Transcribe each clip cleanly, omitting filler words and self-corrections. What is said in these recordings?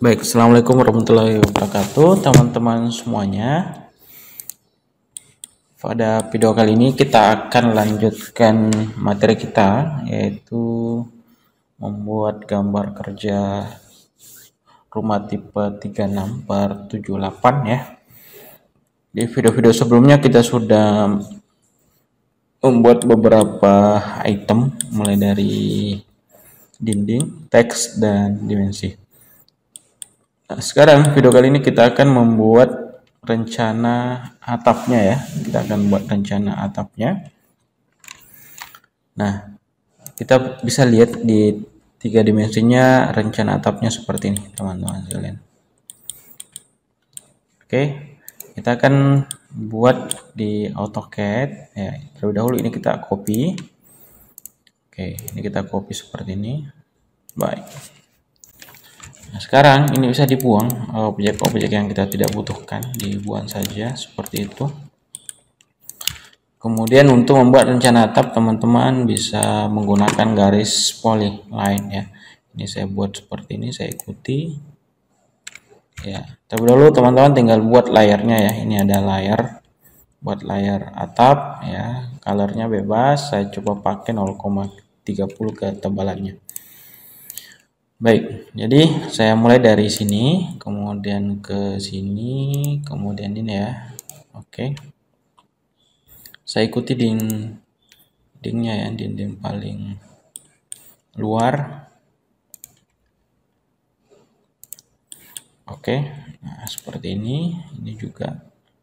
Baik, assalamualaikum warahmatullahi wabarakatuh, teman-teman semuanya. Pada video kali ini kita akan lanjutkan materi kita, yaitu membuat gambar kerja rumah tipe 36/78 ya. Di video-video sebelumnya kita sudah membuat beberapa item, mulai dari dinding, teks, dan dimensi. Nah, sekarang video kali ini kita akan membuat rencana atapnya ya. Kita akan buat rencana atapnya. Nah, kita bisa lihat di 3 dimensinya rencana atapnya seperti ini, teman-teman sekalian. Oke, kita akan buat di AutoCAD ya. Terlebih dahulu ini kita copy. Oke, ini kita copy seperti ini. Baik. Nah, sekarang ini bisa dibuang, objek-objek yang kita tidak butuhkan dibuang saja seperti itu. Kemudian untuk membuat rencana atap, teman-teman bisa menggunakan garis polyline ya. Ini saya buat seperti ini, saya ikuti. Ya, terlebih dahulu teman-teman tinggal buat layarnya ya. Ini ada layar, buat layar atap ya. Colornya bebas, saya coba pakai 0,30 ketebalannya. Baik, jadi saya mulai dari sini, kemudian ke sini, kemudian ini ya. Oke. Saya ikuti dindingnya ya, dinding paling luar. Oke. Nah, seperti ini juga.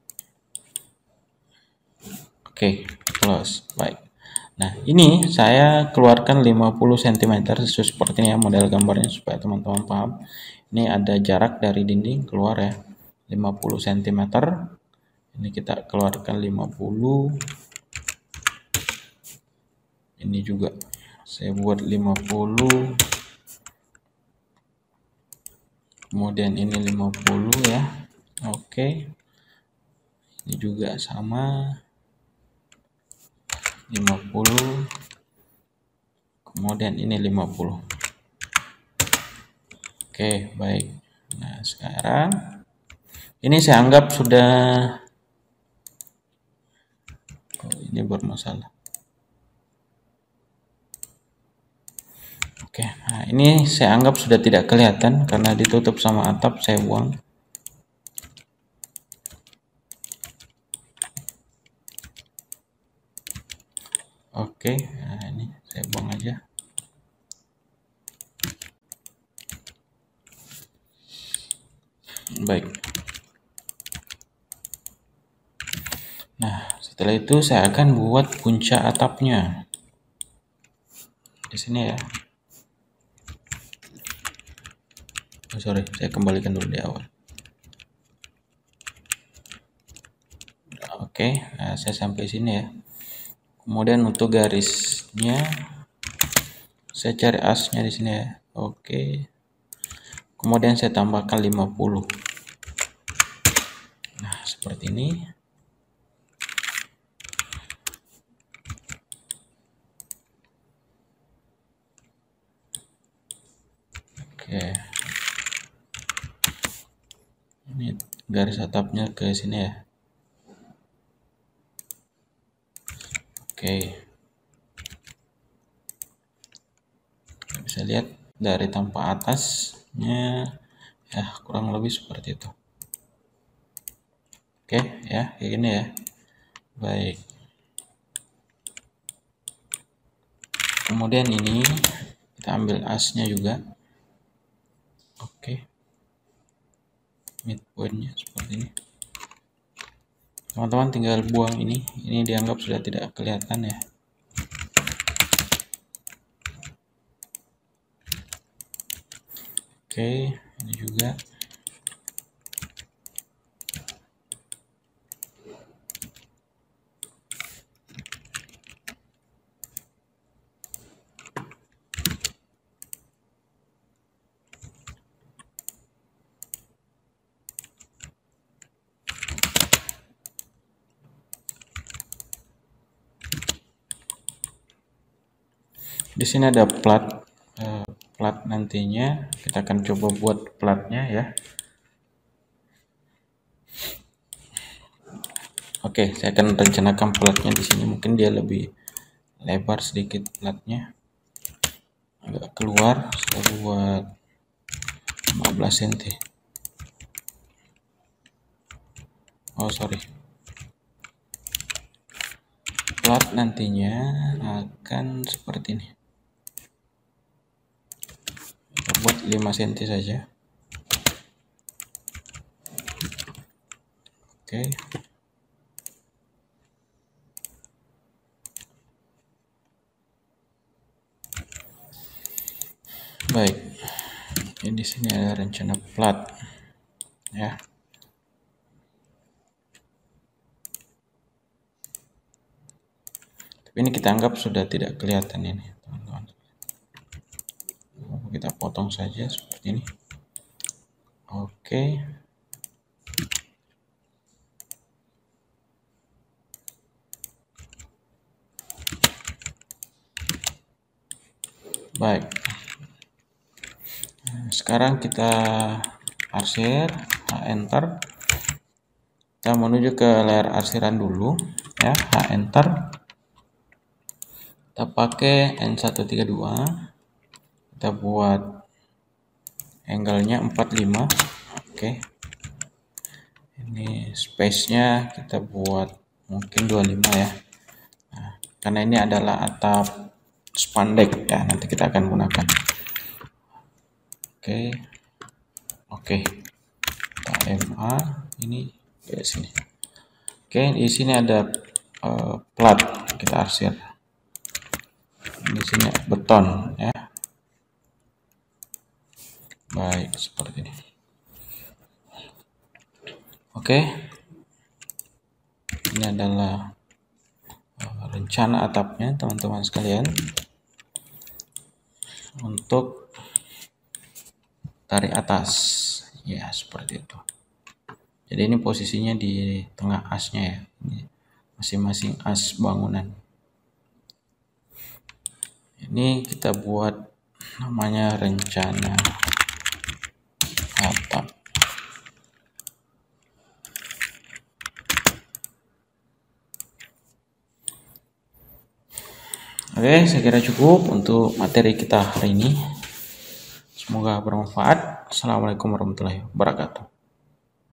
Oke, close. Baik. Nah, ini saya keluarkan 50 cm seperti ini ya model gambarnya supaya teman-teman paham. Ini ada jarak dari dinding keluar ya, 50 cm. Ini kita keluarkan 50. Ini juga saya buat 50. Kemudian ini 50 ya. Oke. Ini juga sama. 50, kemudian ini 50. Oke, baik. Nah, sekarang ini saya anggap sudah ini bermasalah. Oke, nah ini saya anggap sudah tidak kelihatan karena ditutup sama atap, saya buang. Oke, nah ini saya buang aja. Baik. Nah, setelah itu saya akan buat puncak atapnya. Di sini ya. Oh, sorry, saya kembalikan dulu di awal. Oke, nah saya sampai sini ya. Kemudian untuk garisnya saya cari asnya di sini ya. Oke. Kemudian saya tambahkan 50. Nah, seperti ini. Oke. Ini garis atapnya ke sini ya. Oke. Bisa lihat dari tampak atasnya ya kurang lebih seperti itu. Oke ya, kayak gini ya. Baik. Kemudian ini kita ambil asnya juga. Oke. Midpointnya seperti ini. Teman-teman tinggal buang ini dianggap sudah tidak kelihatan ya. Oke, ini juga. Di sini ada plat plat nantinya. Kita akan coba buat platnya ya. Oke, saya akan rencanakan platnya di sini. Mungkin dia lebih lebar sedikit platnya, agak keluar. Saya buat 15 cm. Oh sorry, plat nantinya akan seperti ini. Kita buat 5 cm saja. Oke. Baik, ini di sini ada rencana plat ya. Tapi ini kita anggap sudah tidak kelihatan ini, teman-teman. Kita potong saja seperti ini. Oke. Baik. Sekarang kita arsir, enter. Kita menuju ke layar arsiran dulu ya, enter. Kita pakai N132. Kita buat angle-nya 45. Oke. Ini space-nya kita buat mungkin 25 ya. Nah, karena ini adalah atap spandek ya, nanti kita akan gunakan. Oke. Kita MA ini ke sini. Oke, di sini ada plat, kita arsir. Di sini beton ya. Baik, seperti ini. Oke. Ini adalah rencana atapnya, teman-teman sekalian. Untuk tarik atas ya, seperti itu. Jadi ini posisinya di tengah asnya ya, ini masing-masing as bangunan. Ini kita buat namanya rencana atap. Oke, saya kira cukup untuk materi kita hari ini. Semoga bermanfaat. Assalamualaikum warahmatullahi wabarakatuh.